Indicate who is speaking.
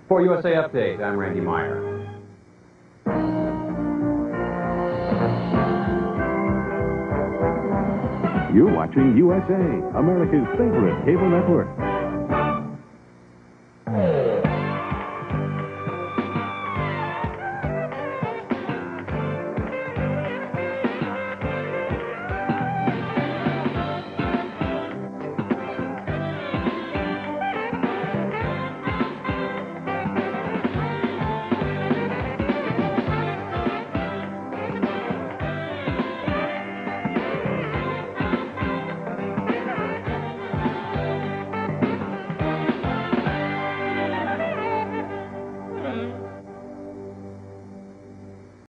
Speaker 1: For USA Update, I'm Randy Meyer.
Speaker 2: You're watching USA, America's favorite cable network.